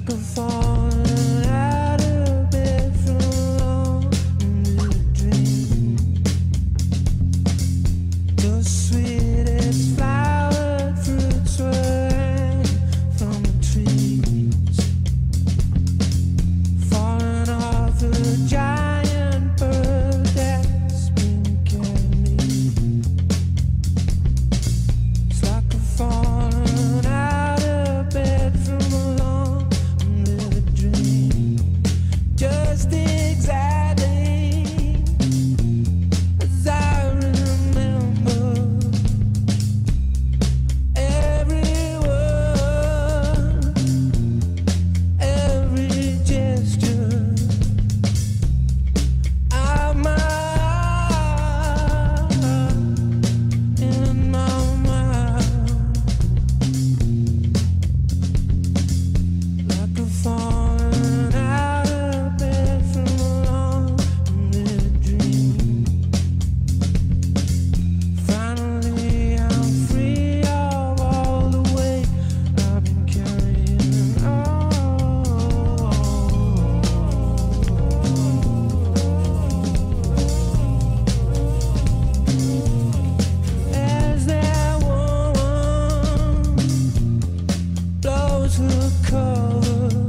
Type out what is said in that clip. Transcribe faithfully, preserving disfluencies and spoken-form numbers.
like a falling out of bed from a long dream. The sweetest flowered fruits were hanging from the trees, falling off a giant bird that's been carrying me. It's like a falling out of bed from a long living dream, just exactly as I remember. Every word, every gesture of my heart in my mouth, like a falling out of bed from a long living dream. Finally, I'm free of all the weight I've been carrying on. As that woman blows her cover